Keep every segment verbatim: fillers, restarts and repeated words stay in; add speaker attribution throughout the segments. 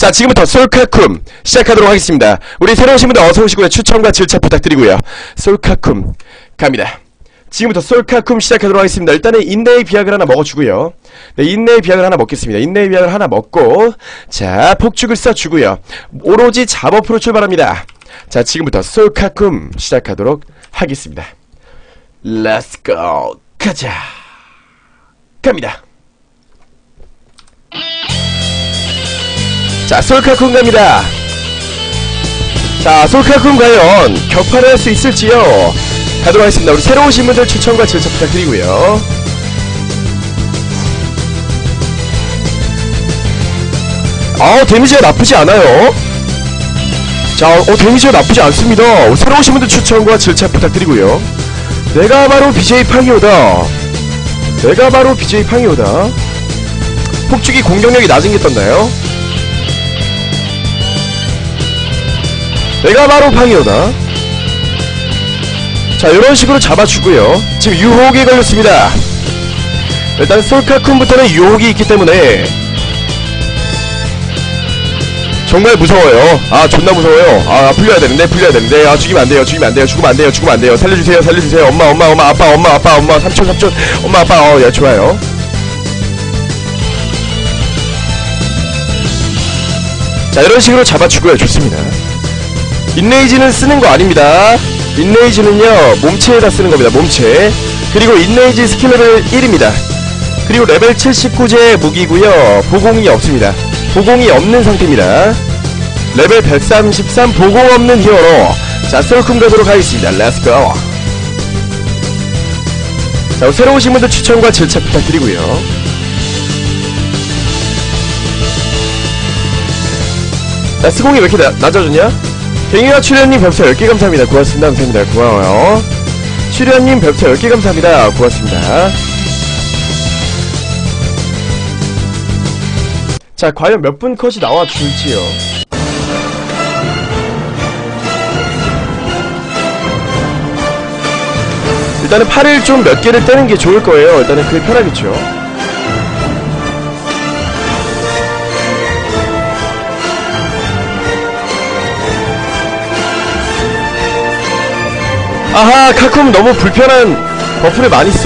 Speaker 1: 자, 지금부터 솔카쿰 시작하도록 하겠습니다. 우리 새로 오신 분들 어서 오시고요. 추천과 질차 부탁드리고요. 솔카쿰 갑니다. 지금부터 솔카쿰 시작하도록 하겠습니다. 일단은 인내의 비약을 하나 먹어주고요. 네, 인내의 비약을 하나 먹겠습니다. 인내의 비약을 하나 먹고, 자, 폭죽을 쏴주고요. 오로지 잡업으로 출발합니다. 자, 지금부터 솔카쿰 시작하도록 하겠습니다. Let's go. 가자. 갑니다. 자, 솔카쿰 갑니다. 자, 솔카쿰 과연 격파를 할 수 있을지요? 가도록 하겠습니다. 우리 새로 오신 분들 추천과 질차 부탁드리고요. 아, 데미지가 나쁘지 않아요. 자, 어, 데미지가 나쁘지 않습니다. 우리 새로 오신 분들 추천과 질차 부탁드리고요. 내가 바로 비제이 팡이오다. 내가 바로 비제이 팡이오다. 폭죽이 공격력이 낮은 게 떴나요? 내가 바로 팡이오다. 자, 이런식으로 잡아주고요. 지금 유혹에 걸렸습니다. 일단 솔카쿰부터는 유혹이 있기 때문에 정말 무서워요. 아, 존나 무서워요. 아, 풀려야 되는데 풀려야 되는데 아, 죽이면 안돼요. 죽이면 안돼요. 죽으면 안돼요. 죽으면 안돼요. 살려주세요. 살려주세요. 엄마 엄마 엄마 아빠 엄마 아빠 엄마 삼촌 삼촌 엄마 아빠. 어, 야, 좋아요. 자, 이런식으로 잡아주고요. 좋습니다. 인레이지는 쓰는 거 아닙니다. 인레이지는요, 몸체에다 쓰는 겁니다. 몸체. 그리고 인레이지 스킬 레벨 일입니다. 그리고 레벨 칠십구제 무기고요. 보공이 없습니다. 보공이 없는 상태입니다. 레벨 백삼십삼 보공 없는 히어로. 자, 솔쿰 가도록 하겠습니다. 렛츠고. 자, 새로 오신 분들 추천과 질차 부탁드리고요. 자, 스공이 왜 이렇게 나, 낮아졌냐? 갱이와 출연님 별풍선 열 개 감사합니다. 고맙습니다. 감사합니다. 고마워요. 출연님 별풍선 열 개 감사합니다. 고맙습니다. 자, 과연 몇 분 컷이 나와줄지요. 일단은 팔을 좀 몇 개를 떼는 게 좋을 거예요. 일단은 그게 편하겠죠. 아하, 카쿰 너무 불편한 버프를 많이 써.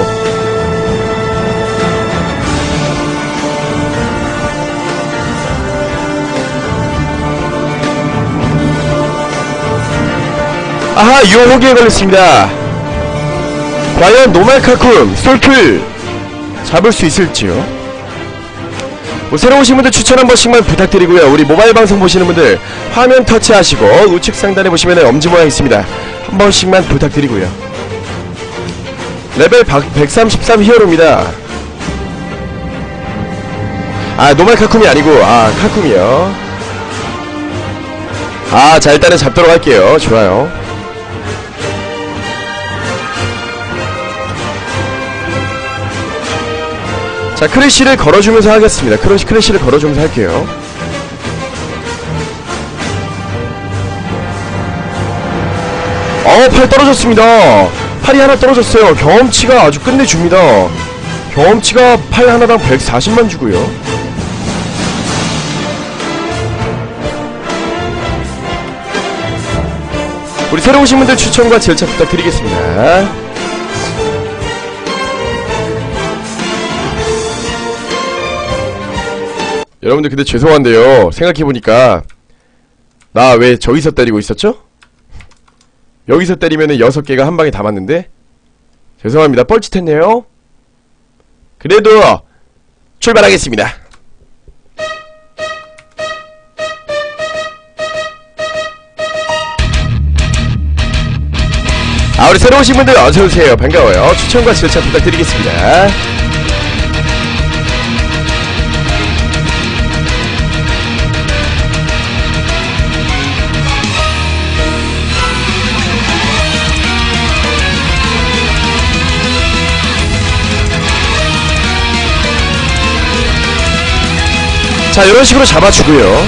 Speaker 1: 아하, 유혹에 걸렸습니다. 과연 노말 카쿰 솔플 잡을 수 있을지요? 뭐 새로 오신 분들 추천 한 번씩만 부탁드리고요. 우리 모바일 방송 보시는 분들 화면 터치하시고 우측 상단에 보시면 엄지 모양 있습니다. 한 번씩만 부탁드리고요. 레벨 백삼십삼 히어로입니다. 아, 노말 카쿰이 아니고 아, 카쿰이요. 아, 자, 일단은 잡도록 할게요. 좋아요. 자, 크래쉬를 걸어주면서 하겠습니다. 크래쉬, 크래쉬를 걸어주면서 할게요. 어, 팔 떨어졌습니다. 팔이 하나 떨어졌어요. 경험치가 아주 끝내줍니다. 경험치가 팔 하나당 백사십만 주고요. 우리 새로 오신 분들 추천과 질차 부탁드리겠습니다. 여러분들 근데 죄송한데요. 생각해보니까 나 왜 저기서 때리고 있었죠? 여기서 때리면은 여섯 개가 한 방에 다 맞는데? 죄송합니다. 뻘짓했네요. 그래도 출발하겠습니다. 아, 우리 새로 오신 분들 어서오세요. 반가워요. 추천과 질차 부탁드리겠습니다. 자, 이런 식으로 잡아주고요.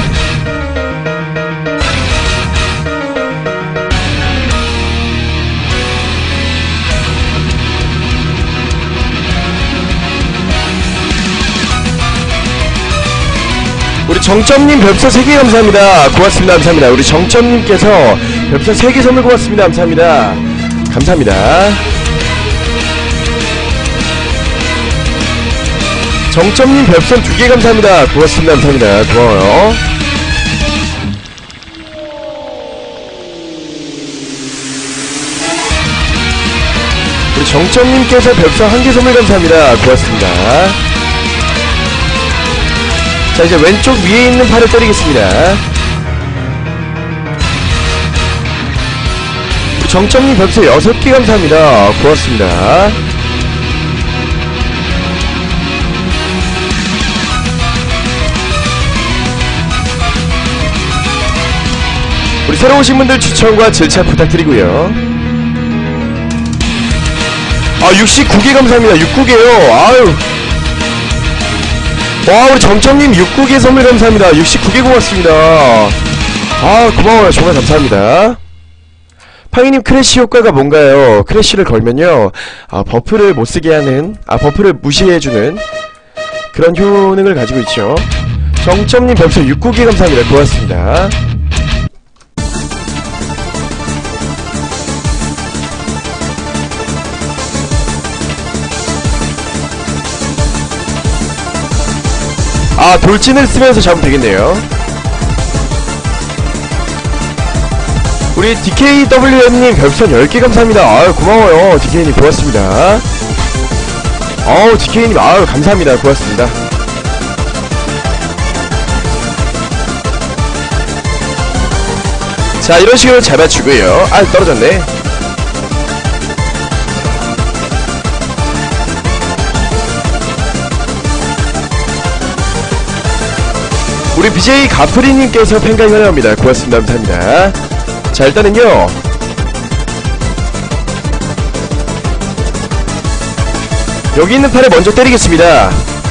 Speaker 1: 정점님 별풍선 세 개 감사합니다. 고맙습니다. 감사합니다. 우리 정점님께서 별풍선 세 개 선물 고맙습니다. 감사합니다. 감사합니다. 정점님 별풍선 두 개 감사합니다. 고맙습니다. 감사합니다. 고마워요. 우리 정점님께서 별풍선 한 개 선물 감사합니다. 고맙습니다. 자, 이제 왼쪽 위에 있는 팔을 때리겠습니다. 우리 정점님 별풍선 여섯 개 감사합니다. 고맙습니다. 우리 새로 오신 분들 추천과 질차 부탁드리고요. 아, 육십구 개 감사합니다. 육십구 개요. 아유. 와, 우리 정청님 육십구 개 선물 감사합니다. 육십구 개 고맙습니다. 아, 고마워요. 정말 감사합니다. 팡이님, 크래쉬 효과가 뭔가요? 크래쉬를 걸면요, 아, 버프를 못쓰게 하는, 아, 버프를 무시해주는 그런 효능을 가지고 있죠. 정점님 별풍선 육십구 개 감사합니다. 고맙습니다. 아, 돌진을 쓰면서 잡으면 되겠네요. 우리 디케이더블유엠님 별풍선 열 개 감사합니다. 아유, 고마워요. 디케이님 고맙습니다. 어우, 디케이님 아유, 감사합니다. 고맙습니다. 자, 이런 식으로 잡아주고요. 아, 떨어졌네. 우리 비제이 가프리님께서 팬가입 환영합니다. 고맙습니다. 감사합니다. 자, 일단은요, 여기 있는 팔을 먼저 때리겠습니다.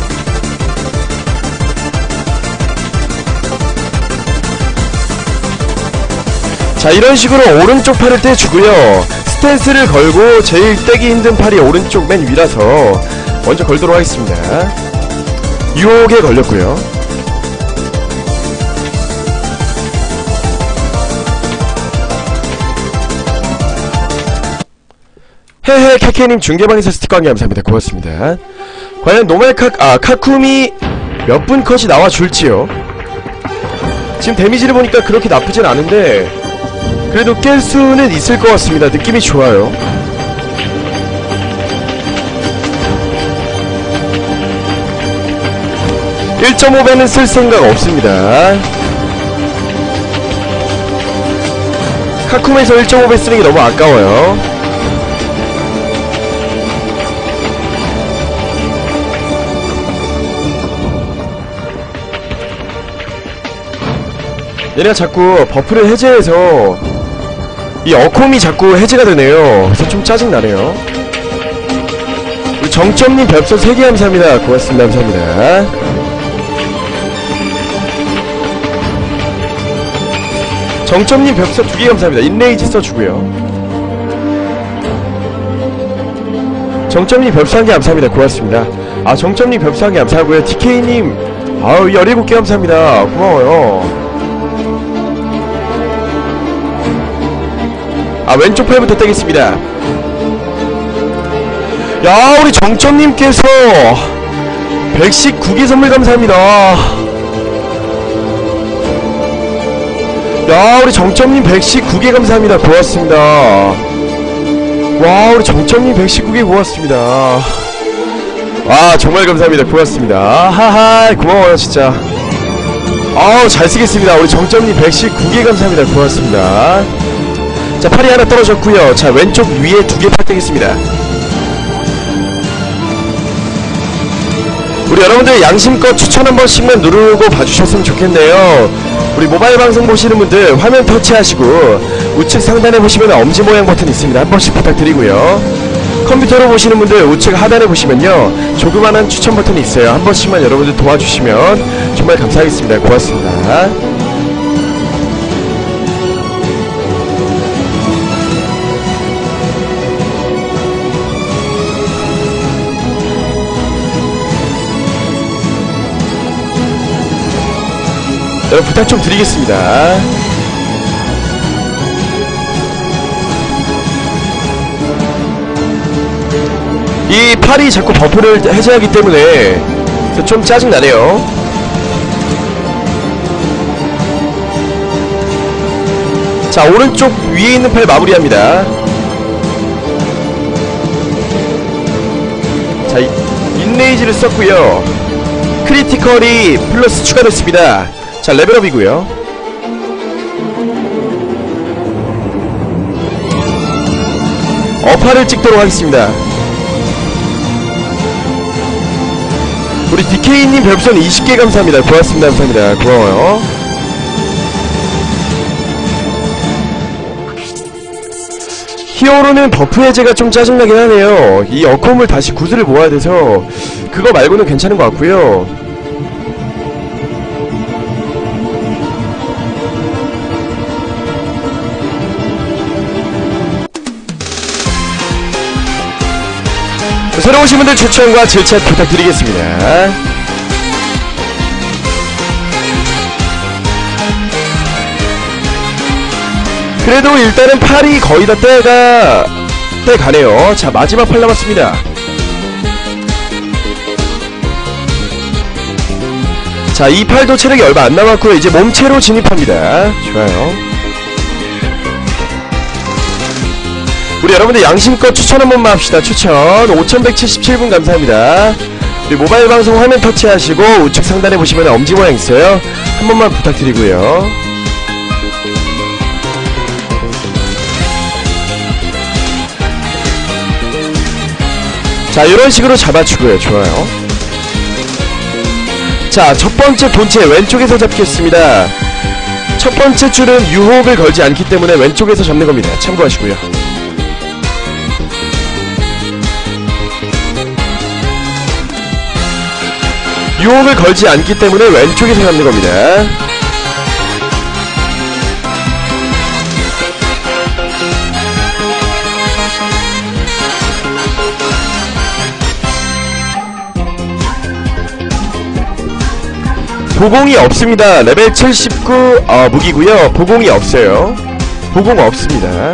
Speaker 1: 자, 이런 식으로 오른쪽 팔을 떼주고요, 스탠스를 걸고 제일 떼기 힘든 팔이 오른쪽 맨 위라서 먼저 걸도록 하겠습니다. 유혹에 걸렸고요. 헤헤, 케케님 중계방에서 스티커 한개 감사합니다. 고맙습니다. 과연 노말 카, 아, 카쿰이 몇 분 컷이 나와줄지요? 지금 데미지를 보니까 그렇게 나쁘진 않은데, 그래도 깰 수는 있을 것 같습니다. 느낌이 좋아요. 일 점 오 배는 쓸 생각 없습니다. 카쿰에서 일 점 오 배 쓰는 게 너무 아까워요. 얘네가 자꾸 버프를 해제해서 이 어콤이 자꾸 해제가 되네요. 그래서 좀 짜증나네요. 우리 정점님 별풍선 세 개 감사합니다. 고맙습니다. 감사합니다. 정점님 별풍선 두 개 감사합니다. 인레이지 써주고요. 정점님 별풍선 한 개 감사합니다. 고맙습니다. 아, 정점님 별풍선 한 개 감사하고요. 디케이님 아우, 열일곱 개 감사합니다. 고마워요. 아, 왼쪽 팔부터 떼겠습니다. 야, 우리 정점님께서 백십구 개 선물 감사합니다. 야, 우리 정점님 백십구 개 감사합니다. 고맙습니다. 와, 우리 정점님 백십구 개 고맙습니다. 와, 정말 감사합니다. 고맙습니다. 하하, 고마워요 진짜. 아우, 잘 쓰겠습니다. 우리 정점님 백십구 개 감사합니다. 고맙습니다. 자, 팔이 하나 떨어졌고요. 자, 왼쪽 위에 두 개 팔 떼겠습니다. 우리 여러분들 양심껏 추천 한 번씩만 누르고 봐주셨으면 좋겠네요. 우리 모바일 방송 보시는 분들 화면 터치하시고 우측 상단에 보시면 엄지 모양 버튼 있습니다. 한 번씩 부탁드리고요. 컴퓨터로 보시는 분들 우측 하단에 보시면요, 조그만한 추천 버튼이 있어요. 한 번씩만 여러분들 도와주시면 정말 감사하겠습니다. 고맙습니다. 여러분 부탁 좀 드리겠습니다. 이 팔이 자꾸 버프를 해제하기 때문에 좀 짜증나네요. 자, 오른쪽 위에 있는 팔 마무리합니다. 자, 인레이지를 썼고요. 크리티컬이 플러스 추가됐습니다. 자, 레벨업이고요. 어파를 찍도록 하겠습니다. 우리 디케이님 별풍선 이십 개 감사합니다. 고맙습니다. 감사합니다. 고마워요. 히어로는 버프 해제가 좀 짜증나긴 하네요. 이 어컴을 다시 구슬을 모아야 돼서 그거 말고는 괜찮은 것 같고요. 새로 오신 분들 추천과 질책 부탁드리겠습니다. 그래도 일단은 팔이 거의 다 때가 때 가네요. 자, 마지막 팔 남았습니다. 자, 이 팔도 체력이 얼마 안 남았고요. 이제 몸체로 진입합니다. 좋아요. 우리 여러분들 양심껏 추천 한 번만 합시다. 추천 오천백칠십칠 분 감사합니다. 우리 모바일 방송 화면 터치하시고 우측 상단에 보시면 엄지 모양 있어요. 한 번만 부탁드리고요. 자, 이런 식으로 잡아주고요. 좋아요. 자, 첫 번째 본체 왼쪽에서 잡겠습니다. 첫 번째 줄은 유혹을 걸지 않기 때문에 왼쪽에서 잡는 겁니다. 참고하시고요. 유혹을 걸지 않기 때문에 왼쪽에서 잡는 겁니다. 보공이 없습니다. 레벨 칠십구 어, 무기고요. 보공이 없어요. 보공 없습니다.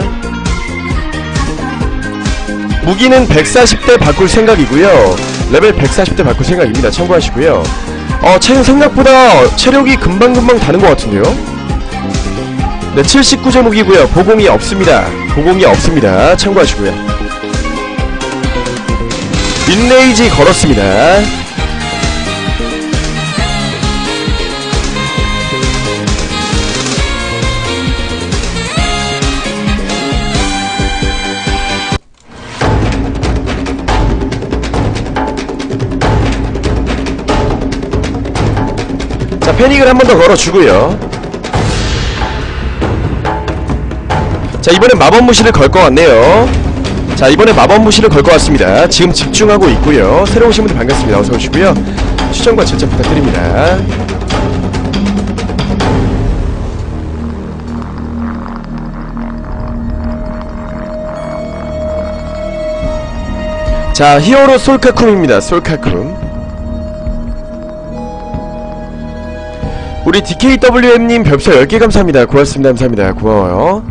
Speaker 1: 무기는 백사십 대 바꿀 생각이고요. 레벨 백사십 대 바꿀 생각입니다. 참고하시고요. 어, 체력 생각보다 체력이 금방금방 다는 것 같은데요. 네, 칠십구 제 무기고요. 보공이 없습니다. 보공이 없습니다. 참고하시고요. 인레이지 걸었습니다. 자, 패닉을 한 번 더 걸어주고요. 자, 이번엔 마법무시를 걸 것 같네요. 자, 이번엔 마법무시를 걸 것 같습니다. 지금 집중하고 있고요. 새로 오신 분들 반갑습니다. 어서 오시고요. 추천과 질책 부탁드립니다. 자, 히어로 솔카쿰입니다. 솔카쿰. 우리 디케이더블유엠님 별풍선 열 개 감사합니다. 고맙습니다. 감사합니다. 고마워요.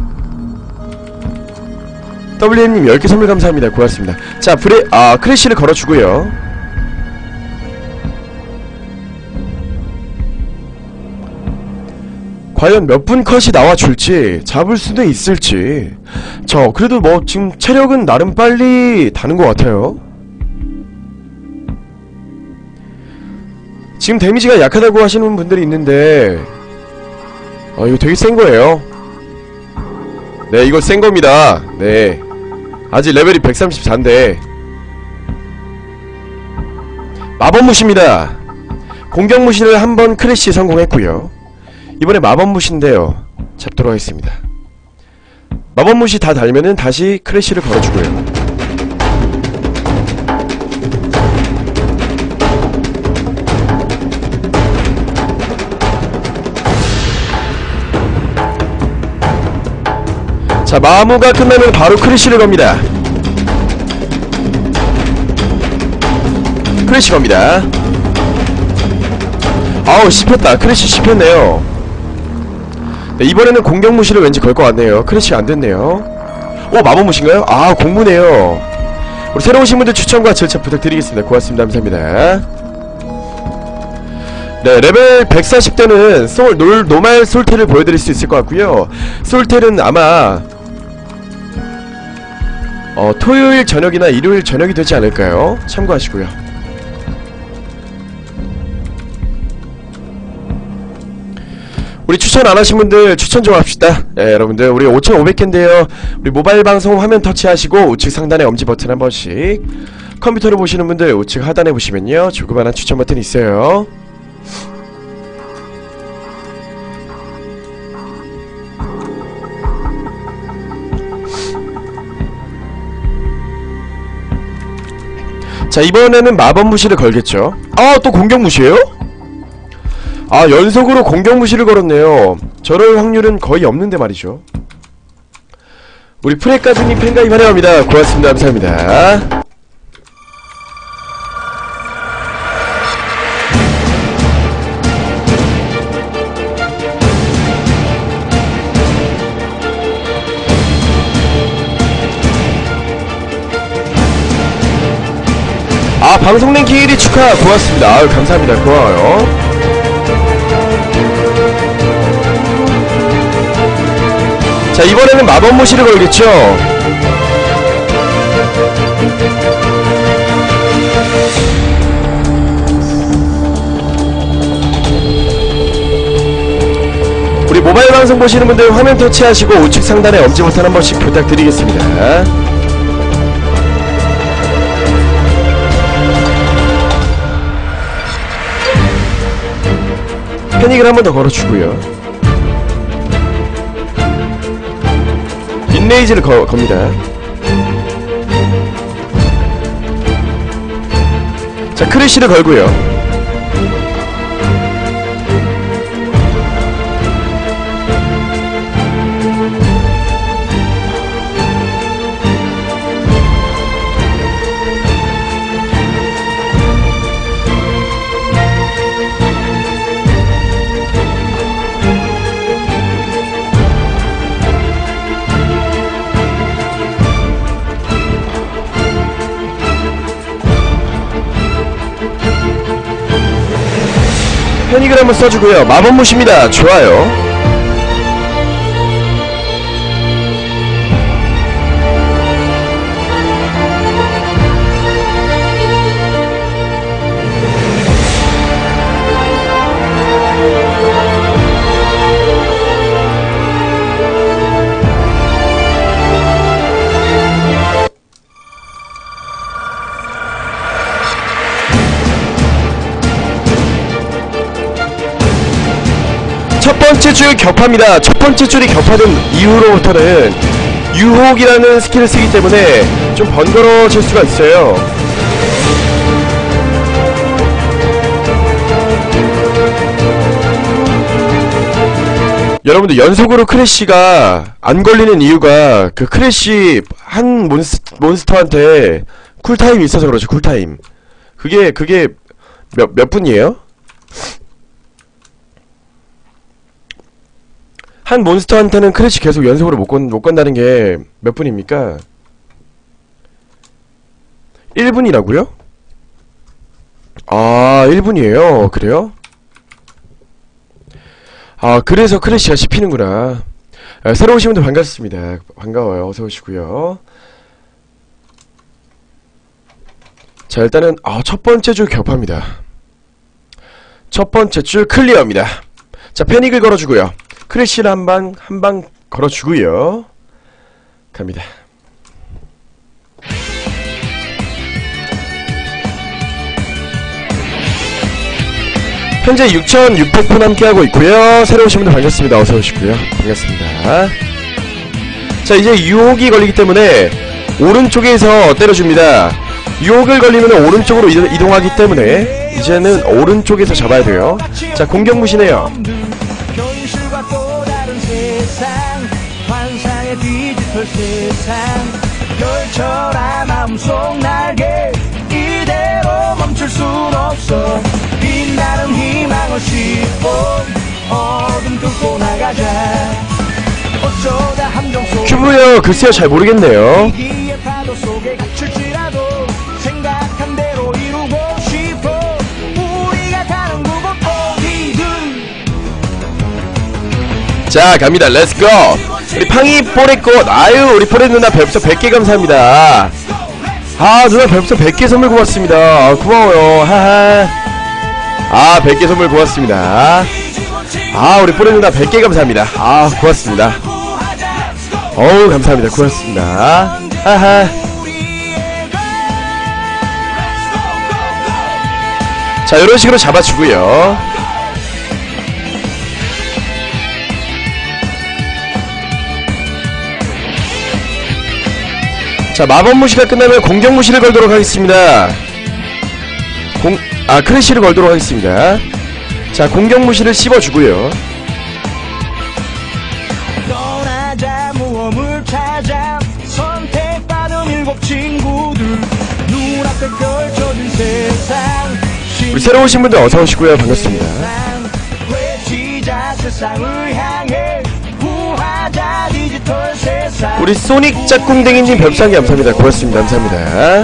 Speaker 1: 더블유엠님 열 개 선물 감사합니다. 고맙습니다. 자, 브레, 아, 크래쉬를 걸어주고요. 과연 몇 분 컷이 나와줄지, 잡을 수도 있을지. 저, 그래도 뭐, 지금 체력은 나름 빨리 다는 것 같아요. 지금 데미지가 약하다고 하시는 분들이 있는데, 어, 이거 되게 센 거예요. 네, 이거 센 겁니다. 네. 아직 레벨이 백삼십사인데. 마법무시입니다. 공격무시를 한번 크래쉬 성공했고요. 이번에 마법무시인데요. 잡도록 하겠습니다. 마법무시 다 달면은 다시 크래쉬를 걸어주고요. 자, 마무가 끝나면 바로 크래쉬를 겁니다. 크래쉬 겁니다. 아우, 씹혔다. 크래쉬 씹혔네요. 네, 이번에는 공격 무시를 왠지 걸 것 같네요. 크래시가 안 됐네요. 오, 마법 무시인가요? 아, 공무네요. 우리 새로 오신 분들 추천과 절차 부탁드리겠습니다. 고맙습니다. 감사합니다. 네, 레벨 백사십 대는 솔, 놀, 노말 솔텔을 보여드릴 수 있을 것 같고요. 솔텔은 아마 어, 토요일 저녁이나 일요일 저녁이 되지 않을까요? 참고하시고요. 우리 추천 안 하신 분들 추천 좀 합시다. 네, 여러분들 우리 오천오백 개인데요 우리 모바일 방송 화면 터치하시고 우측 상단에 엄지 버튼 한 번씩, 컴퓨터로 보시는 분들 우측 하단에 보시면요 조그만한 추천 버튼이 있어요. 자, 이번에는 마법 무시를 걸겠죠. 아, 또 공격 무시에요? 아, 연속으로 공격 무시를 걸었네요. 저럴 확률은 거의 없는데 말이죠. 우리 프레까드님 팬가입 환영합니다. 고맙습니다. 감사합니다. 아, 방송 랭킹 일 위 축하. 고맙습니다. 아유, 감사합니다. 고마워요. 자, 이번에는 마법 무시를 걸겠죠. 우리 모바일 방송 보시는 분들 화면 터치하시고 우측 상단에 엄지 버튼 한 번씩 부탁드리겠습니다. 패닉을 한 번 더 걸어주고요. 인레이즈를 거, 겁니다. 자, 크래쉬를 걸고요. 패닉을 한번 써주고요. 마법 무시입니다. 좋아요. 첫 번째 줄 격파입니다. 첫 번째 줄이 격파된 이후로부터는 유혹이라는 스킬을 쓰기 때문에 좀 번거로워질 수가 있어요. 여러분들 연속으로 크래쉬가 안 걸리는 이유가 그 크래쉬 한 몬스, 몬스터한테 쿨타임이 있어서 그렇죠. 쿨타임. 그게 그게 몇, 몇 분이에요? 한 몬스터한테는 크래쉬 계속 연속으로 못, 건, 못 건다는 게 몇 분입니까? 일 분이라고요? 아, 일 분이에요. 그래요? 아, 그래서 크래쉬가 씹히는구나. 아, 새로 오신 분들 반갑습니다. 반가워요. 어서 오시고요. 자, 일단은 아, 첫 번째 줄 격파입니다. 첫 번째 줄 클리어입니다. 자, 패닉을 걸어주고요. 크래쉬를 한 방, 한 방 걸어주고요. 갑니다. 현재 육천육백 분 함께하고 있고요. 새로 오신 분들 반갑습니다. 어서 오시고요. 반갑습니다. 자, 이제 유혹이 걸리기 때문에 오른쪽에서 때려줍니다. 유혹을 걸리면 오른쪽으로 이동하기 때문에 이제는 오른쪽에서 잡아야 돼요. 자, 공격 무시네요. 환상의 디지털 세상 별처럼 마음속 날개 이대로 멈출 순 없어. 빛나는 희망을 싣고 어둠 뚫고 나가자. 누구요? 글쎄요, 잘 모르겠네요. 자, 갑니다. 렛츠고. 우리 팡이 뽀레꽃. 아유, 우리 뽀레 누나 별풍선 백 개 감사합니다. 아, 누나 별풍선 백 개 선물 고맙습니다. 아, 고마워요. 하하. 아, 백 개 선물 고맙습니다. 아, 우리 뽀레 누나 백 개 감사합니다. 아, 고맙습니다. 어우, 감사합니다. 고맙습니다. 하하. 자, 이런 식으로 잡아주고요. 자, 마법무시가 끝나면 공격무시를 걸도록 하겠습니다. 공, 아, 크래쉬를 걸도록 하겠습니다. 자, 공격무시를 씹어주고요. 떠나자, 모험을 찾아, 선택받은 일곱 친구들, 눈앞에 펼쳐진 세상. 우리 새로 오신 분들 어서 오시고요. 반갑습니다. 세상을 향해 구하자, 디지털 세상. 우리 소닉 짝꿍댕이님 별풍선 감사합니다. 고맙습니다. 감사합니다.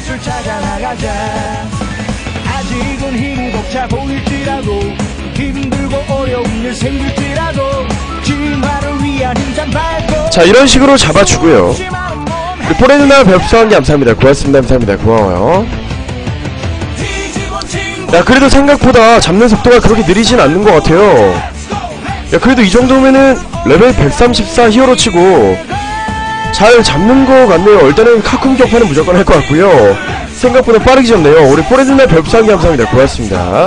Speaker 1: 아직은 힘이 벅차 보일지라도, 힘들고 어려운 일 생길지라도, 진화를 위한 힘찬 발톱. 자, 이런 식으로 잡아주고요. 우리 포레 누나 별풍선 감사합니다. 고맙습니다. 감사합니다. 고마워요. 야, 그래도 생각보다 잡는 속도가 그렇게 느리진 않는 것 같아요. 야, 그래도 이 정도면은 레벨 백삼십사 히어로 치고 잘 잡는 거 같네요. 일단은 카쿤 격파는 무조건 할 것 같고요. 생각보다 빠르게 잡네요. 우리 포레드나 별풍선 감사합니다. 고맙습니다.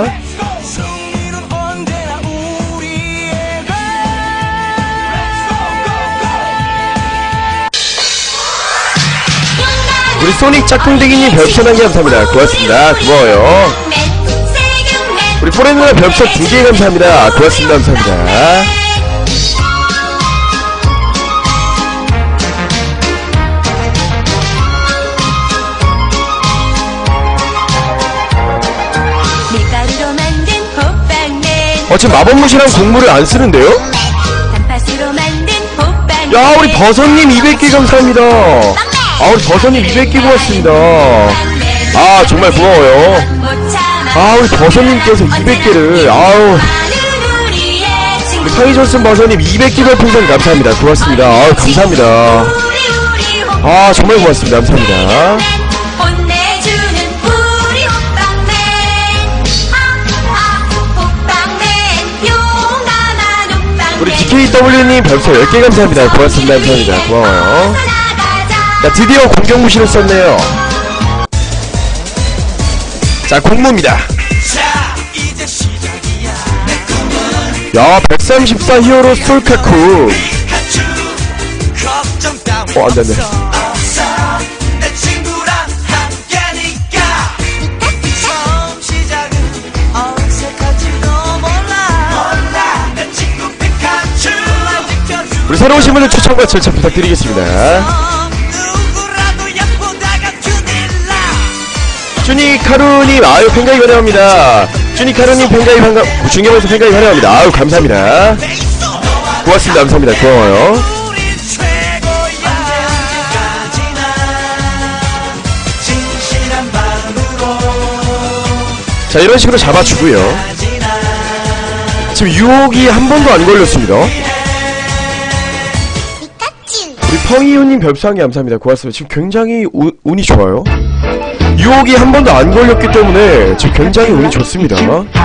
Speaker 1: 우리 소닉 짝꿍대기님 별풍선 한 개 감사합니다. 고맙습니다. 고마워요. 우리 포레드나 별풍선 두 개 감사합니다. 고맙습니다. 감사합니다. 어, 지금 마법무시랑 곡물을 안 쓰는데요? 야, 우리 버섯님 이백 개 감사합니다. 아, 우리 버섯님 이백 개 고맙습니다. 아, 정말 고마워요. 아, 우리 버섯님께서 이백 개를, 아우. 우리 타이존슨 버섯님 이백 개 별풍선 감사합니다. 고맙습니다. 아우, 감사합니다. 아, 정말 고맙습니다. 감사합니다. 우리 디케이더블유님 별풍선 열 개 감사합니다. 고맙습니다. 감사합니다. 고마워요. 자, 드디어 공격무시를 썼네요. 자, 공무입니다. 야, 백삼십사 히어로 솔카쿠. 어, 안돼 안돼. 우리 새로 오신 분들 추천과 절차 부탁드리겠습니다. 쭈니카루님, 아유, 팬가입 환영합니다. 쭈니카루님 팬가입 반가, 중경에서 팬가입 환영합니다. 아유, 감사합니다. 고맙습니다. 감사합니다. 고마워요. 자, 이런 식으로 잡아주고요. 지금 유혹이 한 번도 안 걸렸습니다. 우리 펑이유님 별풍선 감사합니다. 고맙습니다. 지금 굉장히 우, 운이 좋아요. 유혹이 한 번도 안 걸렸기 때문에 지금 굉장히 운이 좋습니다.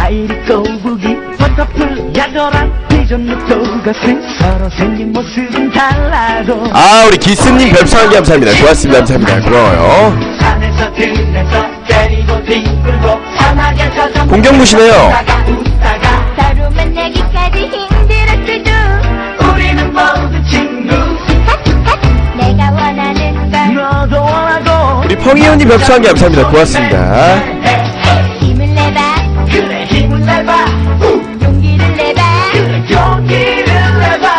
Speaker 1: 아, 우리 기스님 별풍선 감사합니다. 고맙습니다. 감사합니다. 고마워요. 공격무시네요. 우리 펑이언니 별풍선 감사합니다. 고맙습니다. 힘을 내봐. 그래, 힘을 내봐. 용기를 내봐. 그래, 용기를 내봐.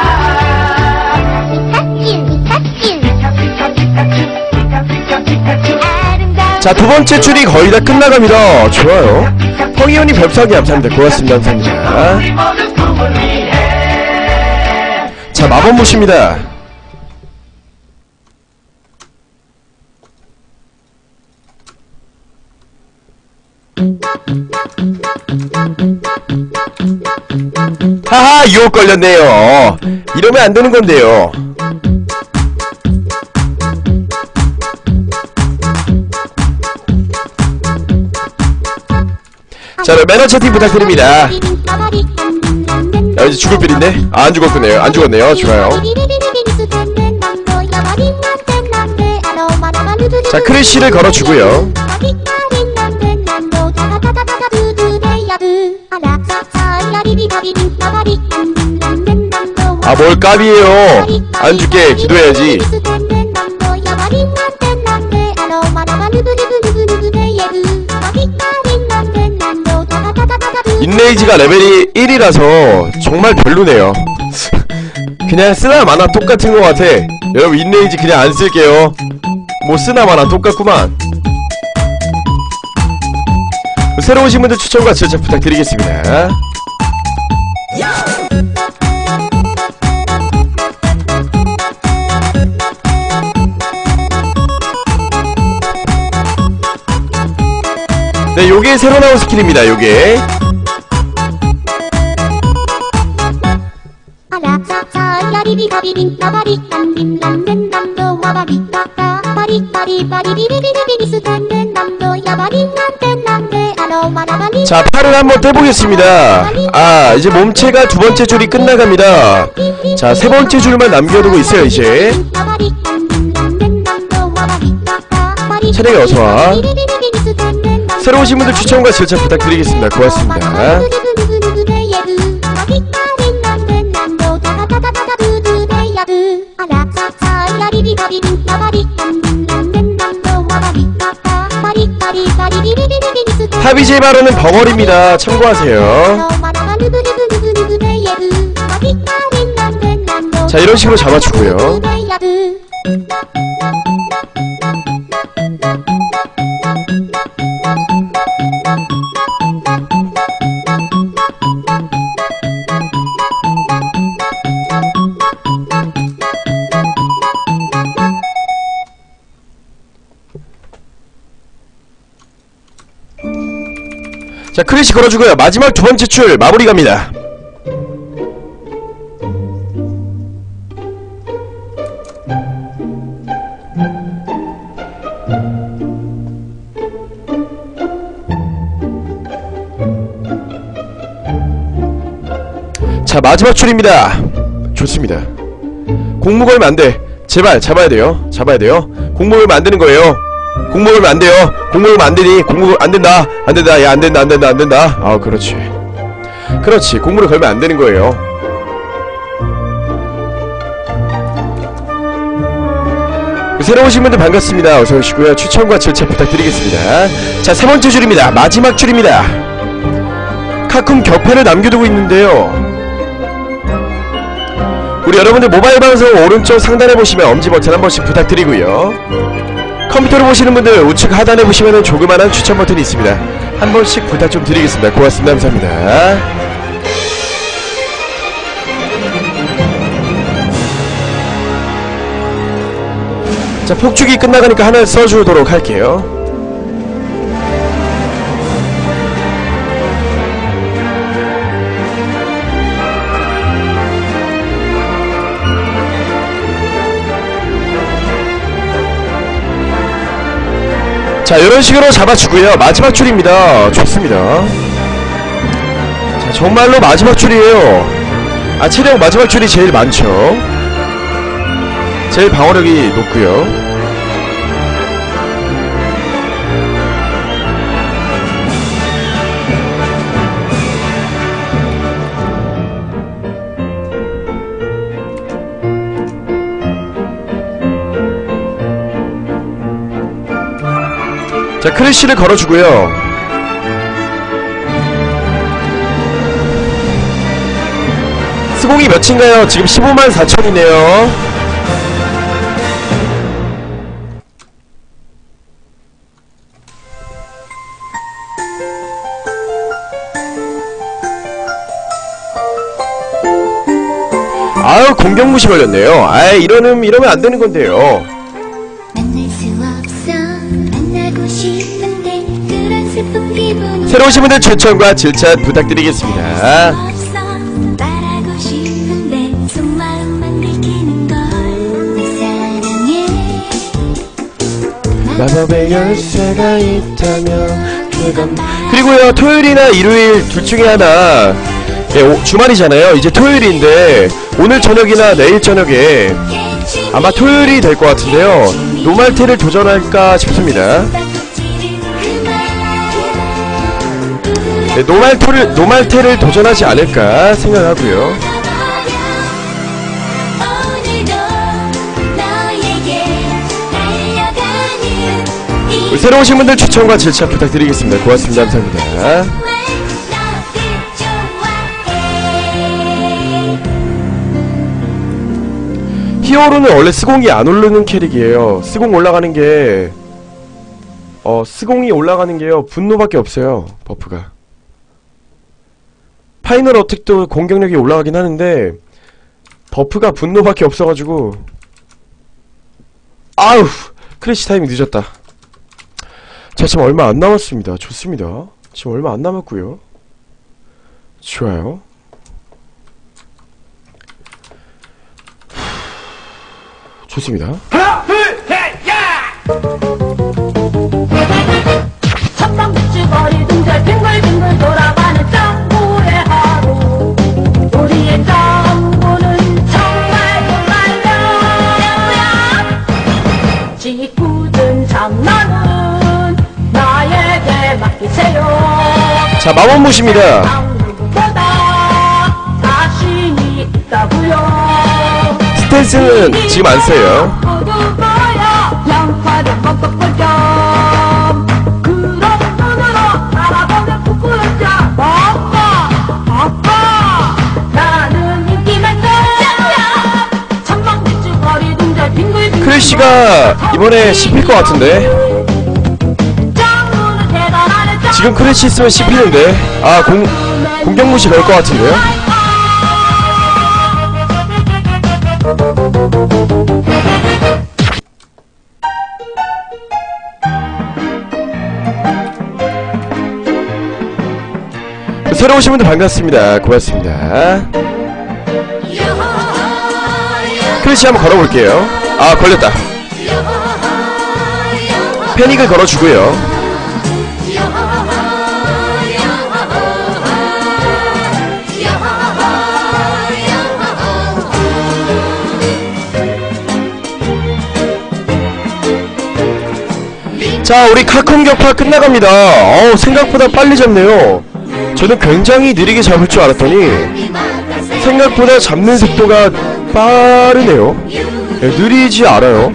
Speaker 1: 피카츄, 피카츄, 피카츄, 피카츄, 피카츄. 자, 두 번째 줄이 거의 다 끝나갑니다. 좋아요. 펑이언니 별풍선 감사합니다. 고맙습니다. 감사합니다. 자, 마법무시입니다. 하하, 유혹 걸렸네요. 이러면 안 되는 건데요. 자, 매너 채팅 부탁드립니다. 야, 이제 죽을 필인데? 아, 안 죽었네요. 안 죽었네요. 좋아요. 자, 크래쉬를 걸어주고요. 아, 뭘 까비에요. 안 줄게. 기도해야지. 인레이지가 레벨이 일이라서 정말 별로네요. 그냥 쓰나 마나 똑같은 것 같아. 여러분, 인레이지 그냥 안 쓸게요. 뭐 쓰나 마나 똑같구만. 새로 오신 분들 추천과 지원자 부탁드리겠습니다. 네, 요게 새로 나온 스킬입니다. 요게 자, 팔을 한번 떼보겠습니다. 아, 이제 몸체가 두 번째 줄이 끝나갑니다. 자, 세 번째 줄만 남겨두고 있어요. 이제 차량이 어서와. 새로 오신 분들 추천과 절차 부탁드리겠습니다. 고맙습니다. 하비제 발언은 벙어리입니다. 참고하세요. 자, 이런 식으로 잡아주고요. 자, 크래쉬 걸어주고요. 마지막 두 번째 줄 마무리 갑니다. 자, 마지막 줄입니다. 좋습니다. 공무 걸면 안돼. 제발 잡아야 돼요. 잡아야 돼요. 공무 걸면 안되는 거예요. 공무 걸면 안돼요. 공무 걸면 안되니. 공무 안된다. 안된다. 야, 안된다. 안된다. 안된다. 아, 그렇지. 그렇지. 공무를 걸면 안되는 거예요. 새로 오신 분들 반갑습니다. 어서오시고요. 추천과 절차 부탁드리겠습니다. 자, 세 번째 줄입니다. 마지막 줄입니다. 카쿰 격패를 남겨두고 있는데요. 우리 여러분들 모바일 방송 오른쪽 상단에 보시면 엄지버튼 한 번씩 부탁드리고요. 컴퓨터로 보시는 분들 우측 하단에 보시면은 조그만한 추천 버튼이 있습니다. 한 번씩 부탁 좀 드리겠습니다. 고맙습니다. 감사합니다. 자, 폭죽이 끝나가니까 하나 써주도록 할게요. 자, 이런 식으로 잡아주고요. 마지막 줄입니다. 좋습니다. 자, 정말로 마지막 줄이에요. 아, 체력 마지막 줄이 제일 많죠. 제일 방어력이 높고요. 자, 크래쉬를 걸어주고요. 스공이 몇인가요? 지금 십오만 사천이네요. 아유, 공격무시 걸렸네요. 아이, 이러면, 이러면 안 되는 건데요.
Speaker 2: 만날 수 없어 만나고 싶은데 그런 슬픈 게
Speaker 1: 새로 오신 분들 추천과 질차 부탁드리겠습니다. 마법의 열쇠가 있다면 그건... 그리고요 토요일이나 일요일 둘 중에 하나 예, 오, 주말이잖아요. 이제 토요일인데 오늘 저녁이나 내일 저녁에 아마 토요일이 될 것 같은데요, 노말테를 도전할까 싶습니다. 네, 노말테를, 노말테를 도전하지 않을까 생각하고요. 새로 오신 분들 추천과 질차 부탁드리겠습니다. 고맙습니다. 감사합니다. 히어로는 원래 스공이 안 오르는 캐릭이에요. 스공 올라가는 게 어 스공이 올라가는 게요 분노밖에 없어요. 버프가 파이널 어택도 공격력이 올라가긴 하는데 버프가 분노밖에 없어가지고. 아우 크래시 타이밍 늦었다. 자, 지금 얼마 안 남았습니다. 좋습니다. 지금 얼마 안 남았고요. 좋아요. 좋습니다. 하나, 둘, 셋, 야! 첫방울주거리 등절 빙글빙글 돌아가는 짱구의 하루. 우리의 짱구는 정말 정말요. 짓궂은 장난은 나에게 맡기세요. 자, 마법무시입니다. 자신이 있다고요. 스탠스는 지금 안 써요. 크래쉬가 이번에 씹힐 것 같은데. 지금 크래쉬 있으면 씹히는데. 아, 공, 공격무시 걸 것 같은데요? 새로 오신 분들 반갑습니다. 고맙습니다. 크래쉬 한번 걸어볼게요. 아, 걸렸다. 패닉을 걸어주고요. 자, 우리 카콘 격파 끝나갑니다. 어우, 생각보다 빨리 잡네요. 저는 굉장히 느리게 잡을 줄 알았더니 생각보다 잡는 속도가 빠르네요. 네, 느리지 않아요.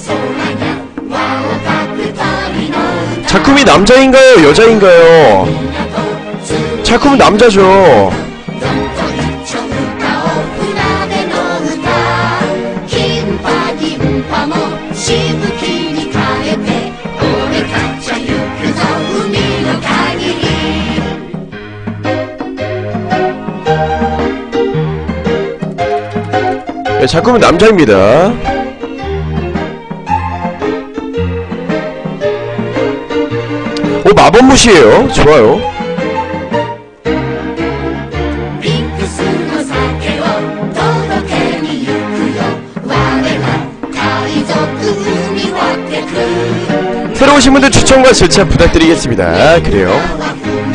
Speaker 1: 자쿠미 남자인가요? 여자인가요? 자쿠미 남자죠. 네, 자꾸는 남자입니다. 오, 마법무시에요. 좋아요. 새로 오신 분들 추천과 질차 부탁드리겠습니다. 그래요.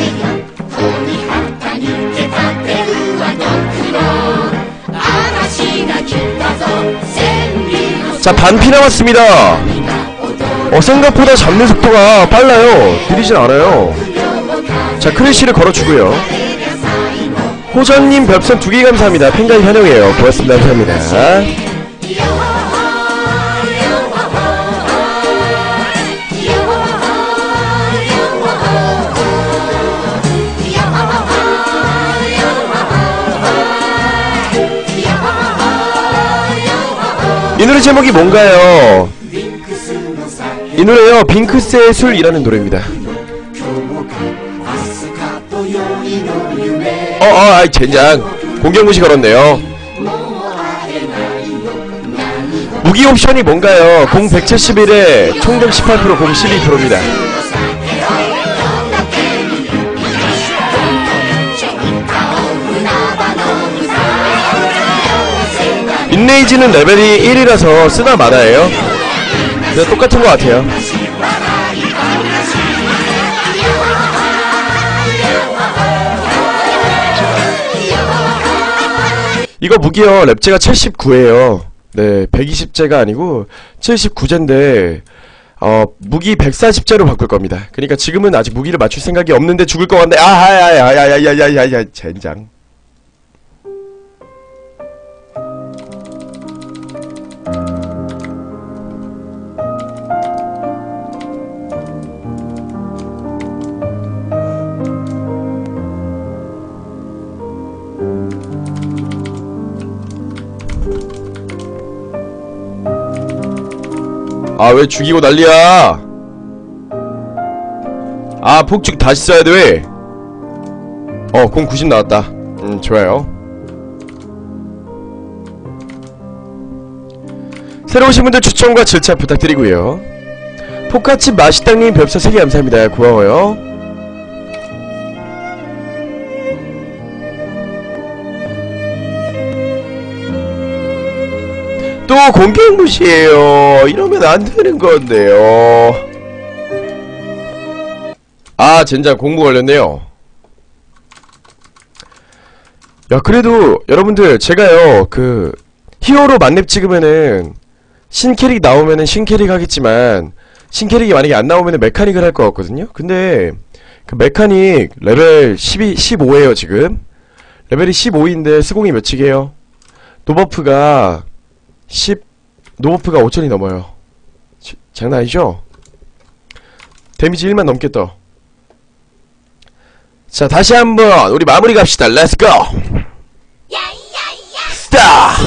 Speaker 1: 자, 반피 남았습니다. 어, 생각보다 잡는 속도가 빨라요. 느리진 않아요. 자, 크래쉬를 걸어주고요. 호전님 별풍선 두 개 감사합니다. 팬가입 환영해요. 고맙습니다. 감사합니다. 이 노래 제목이 뭔가요? 이 노래요, 빙크스의 술이라는 노래입니다. 어어, 아이 젠장. 공격무시 걸었네요. 무기 옵션이 뭔가요? 공 백칠십일에 총력 십팔 퍼센트, 공 십이 퍼센트입니다. 인레이지는 레벨이 일이라서 쓰나 마나예요. 근데 똑같은 것 같아요. 이거 무기요 랩제가 칠십구예요 네 백이십제가 아니고 칠십구제인데 어 무기 백사십제로 바꿀 겁니다. 그러니까 지금은 아직 무기를 맞출 생각이 없는데 죽을 것 같네. 아야야야야야야야야야 젠장. 아 왜 죽이고 난리야. 아 폭죽 다시 써야돼 왜. 어 공 구십 나왔다. 음 좋아요. 새로 오신 분들 추천과 질차 부탁드리고요. 포카치 마시땅님 별풍선 세 개 감사합니다. 고마워요. 또 공격 무시해요. 이러면 안 되는 건데요. 아 젠장 공부 걸렸네요. 야 그래도 여러분들 제가요 그 히어로 만렙 찍으면은 신캐릭 나오면은 신캐릭 하겠지만 신캐릭이 만약에 안 나오면은 메카닉을 할 것 같거든요. 근데 그 메카닉 레벨 십이, 십오에요 지금. 레벨이 십오인데 스공이 몇이게요? 노버프가 십 노버프가 오천이 넘어요. 지, 장난 아니죠? 데미지 일만 넘겠다. 자 다시 한번 우리 마무리 갑시다. 렛츠고! 스타!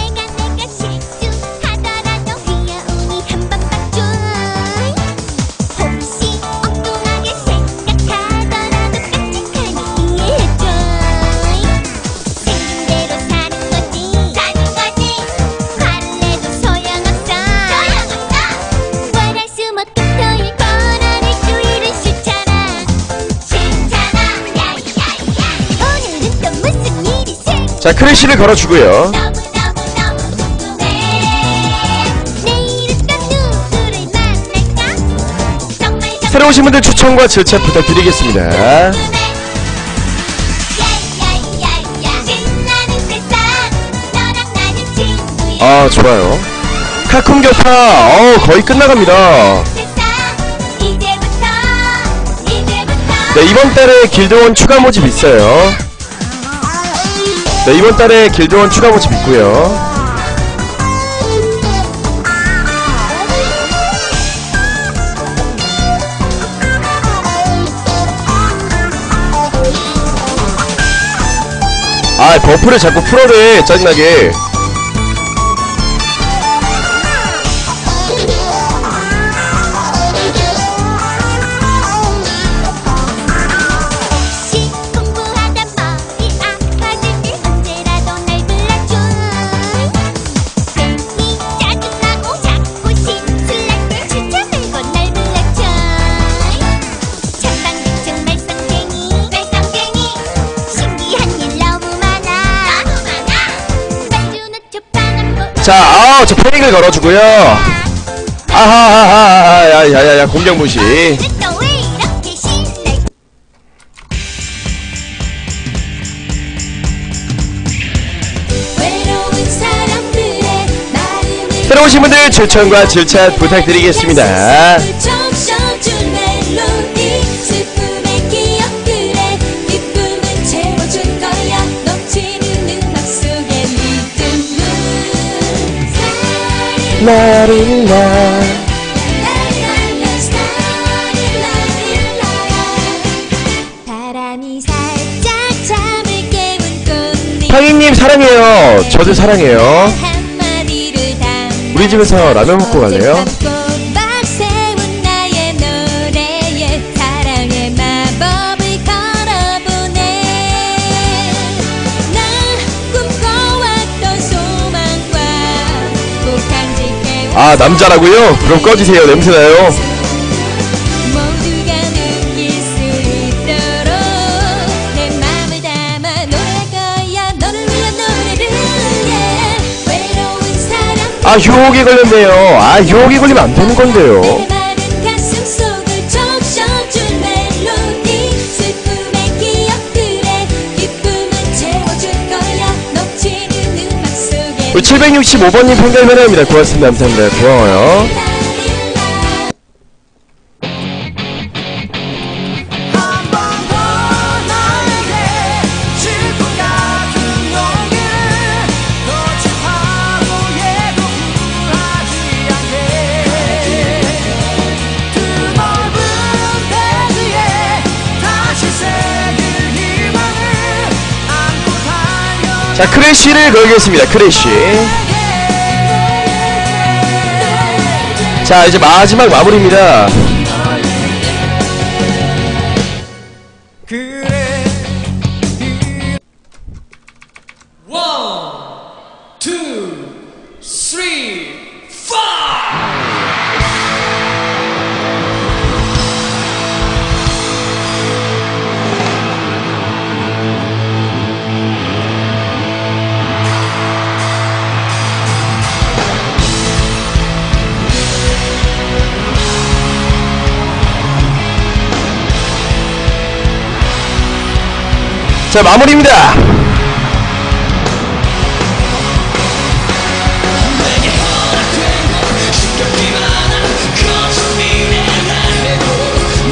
Speaker 1: 자 크래쉬를 걸어주고요. 새로 오신 분들 추천과 질차 부탁드리겠습니다. 아 좋아요. 카쿤 격파 어 거의 끝나갑니다. 네 이번달에 길드원 추가 모집 있어요. 네 이번달에 길드원 추가 모집 있고요. 아 버프를 자꾸 풀어대 짜증나게. 자, 아, 저 패닉을 걸어주고요. 아하하하, 야야야, 공격 무시. 새로 오신 분들 추천과 질차 부탁드리겠습니다. 파이님 사랑해요. 저도 사랑해요. 우리 집에서 라면 먹고 갈래요? 아 남자라고요? 그럼 꺼지세요. 냄새나요. 아 유혹에 걸렸네요. 아 유혹에 걸리면 안 되는 건데요. 우리 칠백육십오 번님 평결 매너입니다. 고맙습니다. 감사합니다. 고마워요. 자, 크래쉬를 걸겠습니다. 크래쉬. 자, 이제 마지막 마무리입니다. 자, 마무리입니다.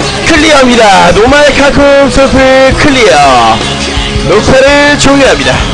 Speaker 1: 클리어입니다. 노말 카쿰 소프 클리어. 녹화를 종료합니다.